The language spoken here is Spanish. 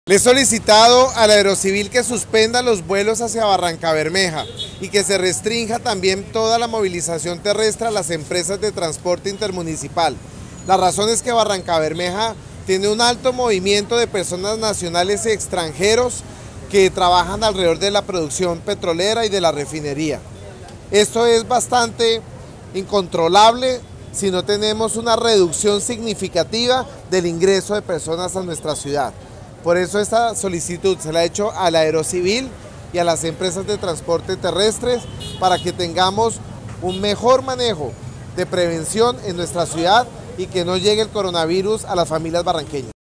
Le he solicitado al Aerocivil que suspenda los vuelos hacia Barrancabermeja y que se restrinja también toda la movilización terrestre a las empresas de transporte intermunicipal. La razón es que Barrancabermeja tiene un alto movimiento de personas nacionales y extranjeros que trabajan alrededor de la producción petrolera y de la refinería. Esto es bastante incontrolable si no tenemos una reducción significativa del ingreso de personas a nuestra ciudad. Por eso esta solicitud se la he hecho al Aerocivil y a las empresas de transporte terrestres para que tengamos un mejor manejo de prevención en nuestra ciudad y que no llegue el coronavirus a las familias barranqueñas.